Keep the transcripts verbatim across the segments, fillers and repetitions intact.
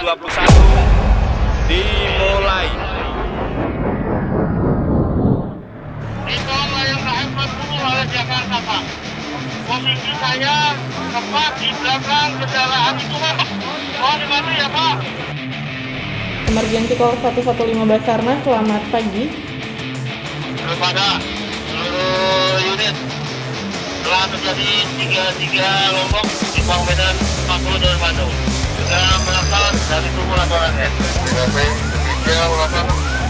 dua puluh satu dimulai. Itu layang K M empat puluh oleh Jakarta, Pak. Posisi saya tepat di belakang kendaraan itu, Pak. Mohon dibantu ya, Pak. Emergency Call satu satu lima Basarnas, selamat pagi. Kepada seluruh unit, telah terjadi tiga tiga lombok di Pang Medan empat puluh dari Bandung. Juga berasal dari tubuh laporan S. tiga ulasan.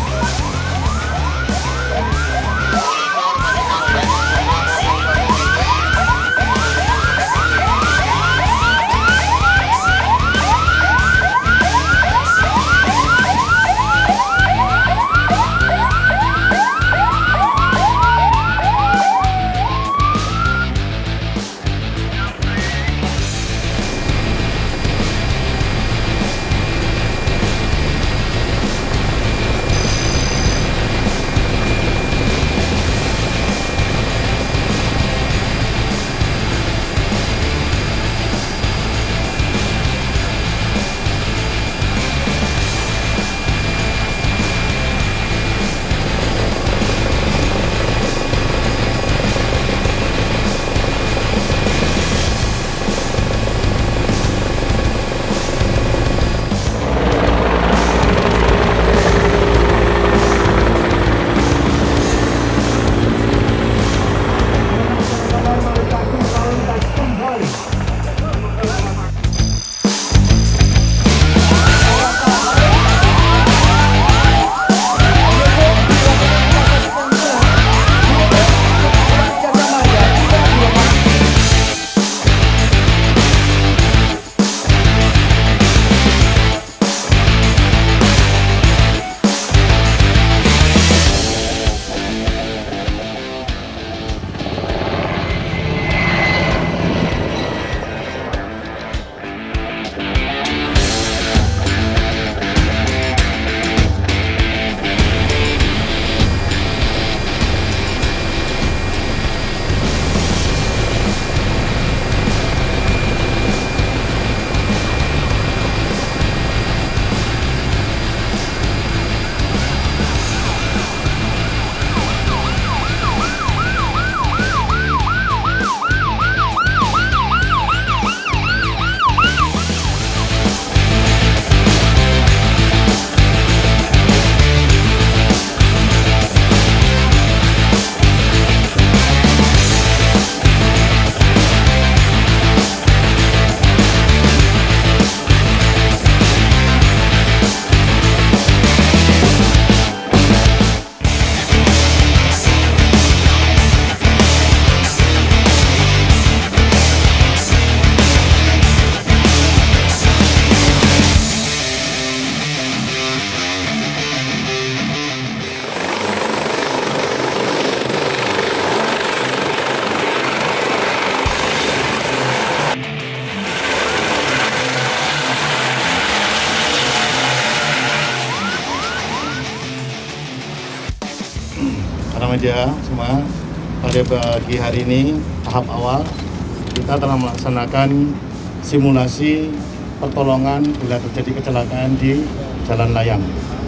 Para media semua, pada pagi hari ini tahap awal kita telah melaksanakan simulasi pertolongan bila terjadi kecelakaan di jalan layang.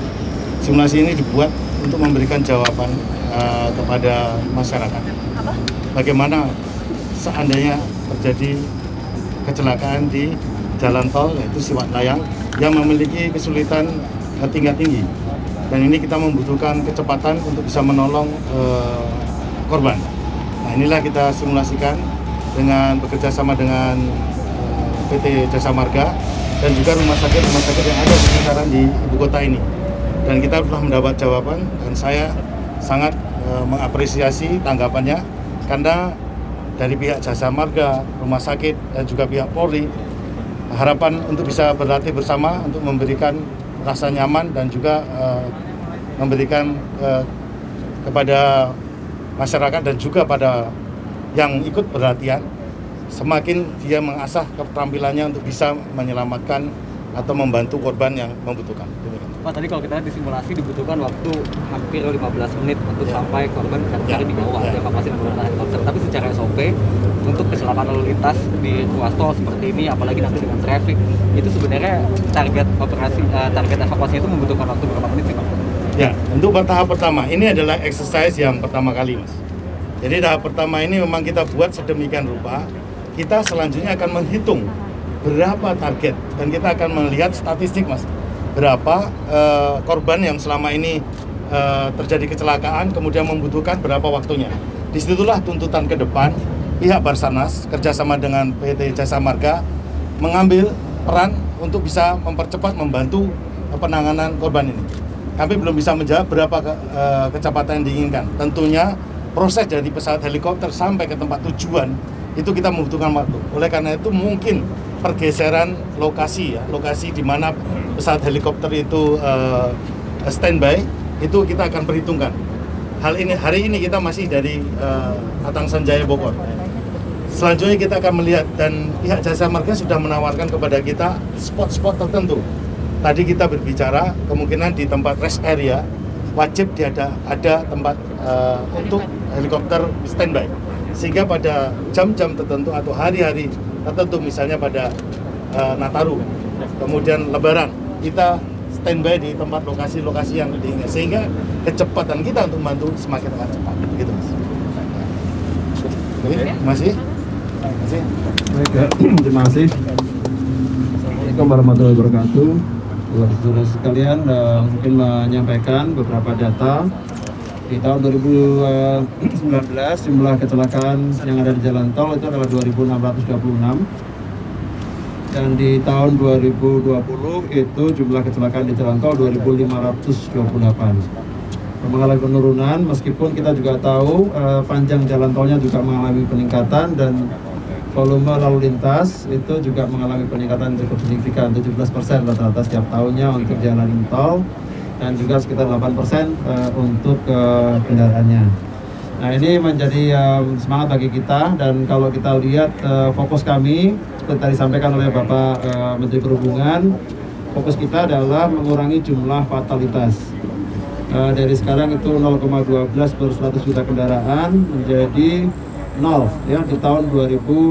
Simulasi ini dibuat untuk memberikan jawaban uh, kepada masyarakat. Bagaimana seandainya terjadi kecelakaan di jalan tol, yaitu Siwat Layang, yang memiliki kesulitan uh, tingkat tinggi. Dan ini kita membutuhkan kecepatan untuk bisa menolong uh, korban. Nah, inilah kita simulasikan dengan bekerja sama dengan uh, P T Jasa Marga dan juga rumah sakit-rumah sakit yang ada di sekitaran di ibu kota ini. Dan kita telah mendapat jawaban dan saya sangat uh, mengapresiasi tanggapannya karena dari pihak Jasa Marga, rumah sakit dan juga pihak Polri, harapan untuk bisa berlatih bersama untuk memberikan rasa nyaman dan juga uh, memberikan uh, kepada masyarakat dan juga pada yang ikut berlatihan, semakin dia mengasah keterampilannya untuk bisa menyelamatkan atau membantu korban yang membutuhkan. Pak, tadi kalau kita disimulasi dibutuhkan waktu hampir lima belas menit untuk ya. sampai korban tercari ya. di bawah ya. evakuasi menggunakan helikopter. Tapi secara S O P untuk kecelakaan lalu lintas di ruas tol seperti ini, apalagi nanti dengan traffic, itu sebenarnya target operasi, uh, target evakuasi itu membutuhkan waktu berapa menit sih Pak? Ya, untuk tahap pertama ini adalah exercise yang pertama kali, Mas. Jadi tahap pertama ini memang kita buat sedemikian rupa. Kita selanjutnya akan menghitung berapa target dan kita akan melihat statistik, Mas. Berapa uh, korban yang selama ini uh, terjadi kecelakaan, kemudian membutuhkan berapa waktunya. Disitulah tuntutan ke depan pihak Basarnas kerjasama dengan P T Jasa Marga mengambil peran untuk bisa mempercepat membantu penanganan korban ini. Kami belum bisa menjawab berapa ke, uh, kecepatan yang diinginkan. Tentunya proses dari pesawat helikopter sampai ke tempat tujuan itu kita membutuhkan waktu. Oleh karena itu mungkin pergeseran lokasi ya, lokasi di mana pesawat helikopter itu uh, standby itu kita akan perhitungkan. Hal ini hari ini kita masih dari uh, Atang Sanjaya Bogor. Selanjutnya kita akan melihat dan pihak Jasa Marga sudah menawarkan kepada kita spot-spot tertentu. Tadi kita berbicara kemungkinan di tempat rest area wajib ada ada tempat uh, untuk helikopter standby. Sehingga pada jam-jam tertentu atau hari-hari tertentu misalnya pada uh, Nataru, kemudian Lebaran, kita standby di tempat lokasi-lokasi yang diingat sehingga kecepatan kita untuk membantu semakin akan cepat. Begitu, Mas. Oke, masih? Masih? Baik, ya. Terima kasih. Assalamualaikum warahmatullahi wabarakatuh. Saudara sekalian, uh, mungkin menyampaikan beberapa data. Di tahun dua ribu sembilan belas jumlah kecelakaan yang ada di jalan tol itu adalah dua ribu enam ratus dua puluh enam, dan di tahun dua ribu dua puluh itu jumlah kecelakaan di jalan tol dua ribu lima ratus dua puluh delapan. Mengalami penurunan meskipun kita juga tahu eh, panjang jalan tolnya juga mengalami peningkatan dan volume lalu lintas itu juga mengalami peningkatan cukup signifikan, tujuh belas persen rata-rata setiap tahunnya untuk jalan tol, dan juga sekitar delapan persen uh, untuk uh, kendaraannya. Nah, ini menjadi um, semangat bagi kita, dan kalau kita lihat uh, fokus kami seperti tadi disampaikan oleh Bapak uh, Menteri Perhubungan, fokus kita adalah mengurangi jumlah fatalitas. Uh, dari sekarang itu nol koma satu dua per seratus juta kendaraan menjadi nol ya di tahun dua ribu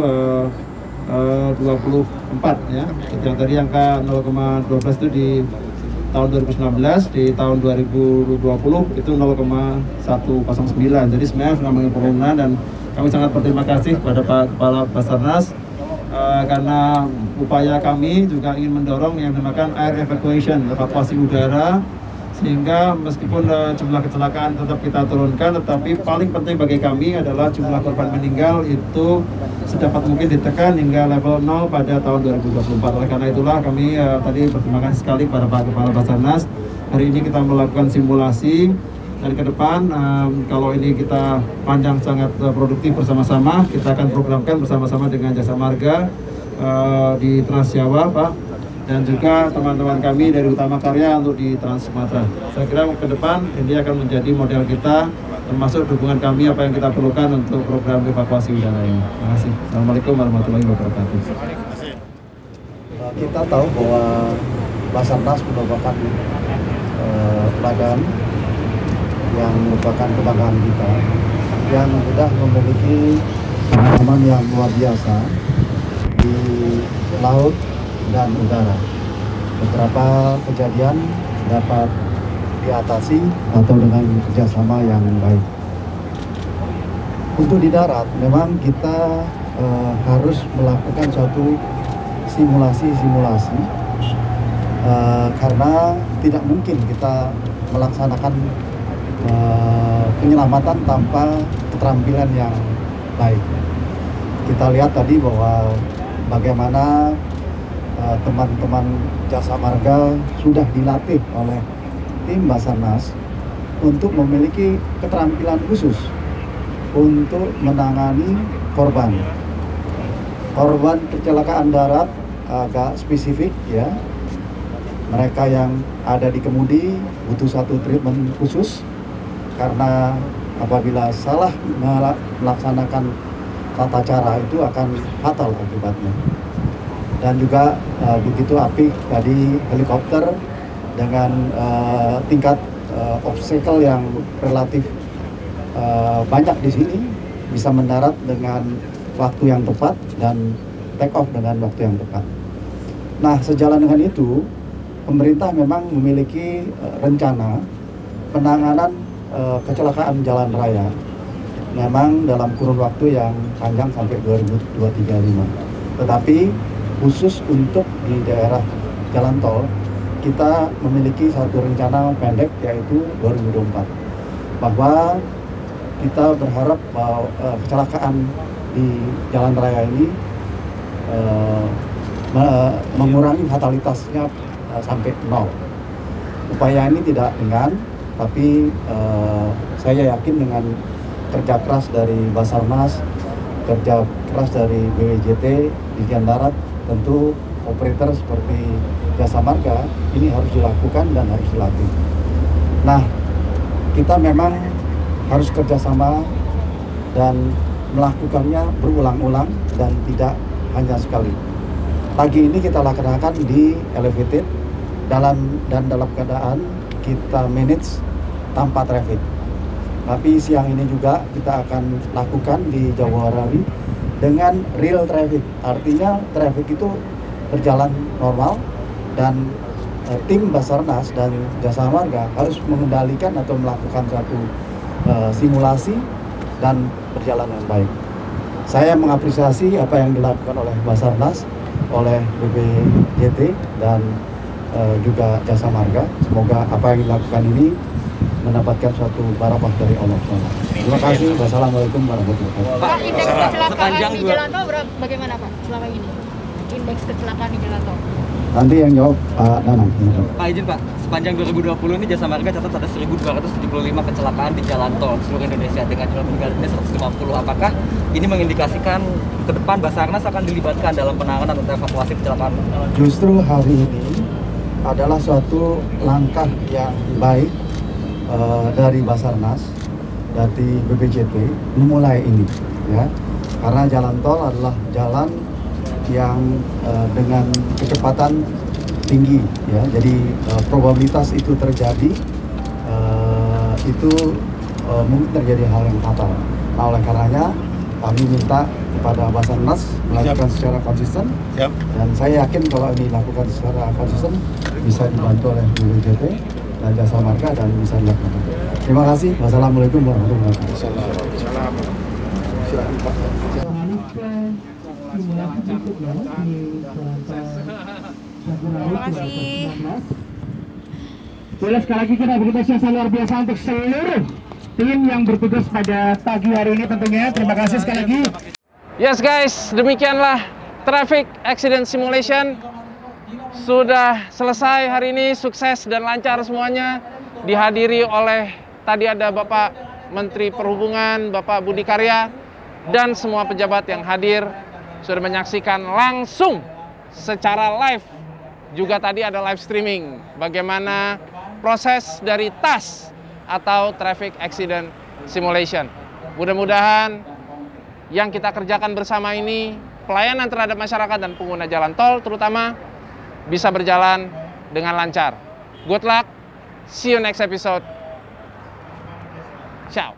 dua puluh empat ya. Yang tadi angka nol koma satu dua itu di tahun dua ribu sembilan belas, di tahun dua ribu dua puluh itu nol koma satu nol sembilan. Jadi sebenarnya sudah mengalami penurunan, dan kami sangat berterima kasih kepada Pak Kepala Basarnas uh, karena upaya kami juga ingin mendorong yang dinamakan air evacuation, evakuasi udara, sehingga meskipun uh, jumlah kecelakaan tetap kita turunkan, tetapi paling penting bagi kami adalah jumlah korban meninggal itu sedapat mungkin ditekan hingga level nol pada tahun dua ribu dua puluh empat. Oleh karena itulah kami uh, tadi berterima kasih sekali kepada Pak Kepala Basarnas. Hari ini kita melakukan simulasi, dan ke depan um, kalau ini kita panjang sangat uh, produktif bersama-sama, kita akan programkan bersama-sama dengan Jasa Marga uh, di Trans Jawa, Pak, dan juga teman-teman kami dari Utama Karya untuk di Trans Sumatera. Saya kira ke depan ini akan menjadi model kita, termasuk dukungan kami apa yang kita perlukan untuk program evakuasi udara ini. Terima kasih. Assalamualaikum warahmatullahi wabarakatuh. Kita tahu bahwa Basarnas merupakan eh, badan yang merupakan kebanggaan kita, yang sudah memiliki pengalaman yang luar biasa di laut dan udara. Beberapa kejadian dapat diatasi atau dengan kerjasama yang baik. Untuk di darat, memang kita uh, harus melakukan suatu simulasi-simulasi uh, karena tidak mungkin kita melaksanakan uh, penyelamatan tanpa keterampilan yang baik. Kita lihat tadi bahwa bagaimana teman-teman uh, Jasa Marga sudah dilatih oleh tim Basarnas untuk memiliki keterampilan khusus untuk menangani korban. Korban kecelakaan darat agak spesifik ya. Mereka yang ada di kemudi butuh satu treatment khusus karena apabila salah melaksanakan tata cara itu akan fatal akibatnya. dan juga uh, begitu apik tadi helikopter dengan uh, tingkat uh, obstacle yang relatif uh, banyak di sini bisa mendarat dengan waktu yang tepat dan take off dengan waktu yang tepat. Nah, sejalan dengan itu, pemerintah memang memiliki uh, rencana penanganan uh, kecelakaan jalan raya memang dalam kurun waktu yang panjang sampai dua ribu dua puluh tiga lima. Tetapi khusus untuk di daerah jalan tol, kita memiliki satu rencana pendek yaitu dua ribu dua puluh empat. Bahwa kita berharap bahwa uh, kecelakaan di jalan raya ini uh, me- mengurangi fatalitasnya uh, sampai nol. Upaya ini tidak ringan, tapi uh, saya yakin dengan kerja keras dari Basarnas, kerja keras dari B W J T, Dirjen Darat, tentu operator seperti Jasa Marga ini harus dilakukan dan harus dilatih. Nah, kita memang harus kerjasama dan melakukannya berulang-ulang dan tidak hanya sekali. Pagi ini kita laksanakan di elevated dalam dan dalam keadaan kita manage tanpa traffic. Tapi siang ini juga kita akan lakukan di Jawa Rari dengan real traffic. Artinya traffic itu berjalan normal dan e, tim Basarnas dan Jasa Marga harus mengendalikan atau melakukan satu e, simulasi dan berjalan dengan baik. Saya mengapresiasi apa yang dilakukan oleh Basarnas, oleh B P J T dan e, juga Jasa Marga. Semoga apa yang dilakukan ini mendapatkan suatu barakah dari Allah Subhanahu wa taala. Terima kasih. Wassalamualaikum warahmatullahi wabarakatuh. Pak, indeks kecelakaan Sepanjang di dua- jalan tol berapa, bagaimana Pak selama ini? Indeks kecelakaan di jalan tol. Nanti yang jawab Pak Danang. Pak izin Pak, sepanjang dua ribu dua puluh ini Jasa Marga catat ada seribu dua ratus tujuh puluh lima kecelakaan di jalan tol seluruh Indonesia dengan jumlah meninggal dunia seratus lima puluh. Apakah ini mengindikasikan ke depan Basarnas akan dilibatkan dalam penanganan atau evakuasi kecelakaan? Justru hari ini adalah suatu langkah yang baik uh, dari Basarnas, dari B P J T memulai ini, ya, karena jalan tol adalah jalan yang uh, dengan kecepatan tinggi, ya, jadi uh, probabilitas itu terjadi uh, itu uh, mungkin terjadi hal yang fatal. Nah, oleh karenanya kami minta kepada Basarnas melakukan secara konsisten. Siap. Dan saya yakin kalau ini dilakukan secara konsisten bisa dibantu oleh B W J T dan Jasa Marga dan bisa dilakukan. Terima kasih. Wassalamualaikum warahmatullahi wabarakatuh. Terima kasih. Boleh sekali lagi kita beri apresiasi luar biasa untuk seluruh tim yang bertugas pada pagi hari ini tentunya. Terima kasih sekali lagi. Yes guys, demikianlah Traffic Accident Simulation sudah selesai hari ini, sukses dan lancar semuanya. Dihadiri oleh tadi ada Bapak Menteri Perhubungan, Bapak Budi Karya, dan semua pejabat yang hadir sudah menyaksikan langsung secara live. Juga tadi ada live streaming bagaimana proses dari T A S atau Traffic Accident Simulation. Mudah-mudahan yang kita kerjakan bersama ini, pelayanan terhadap masyarakat dan pengguna jalan tol terutama, bisa berjalan dengan lancar. Good luck, see you next episode. Ciao.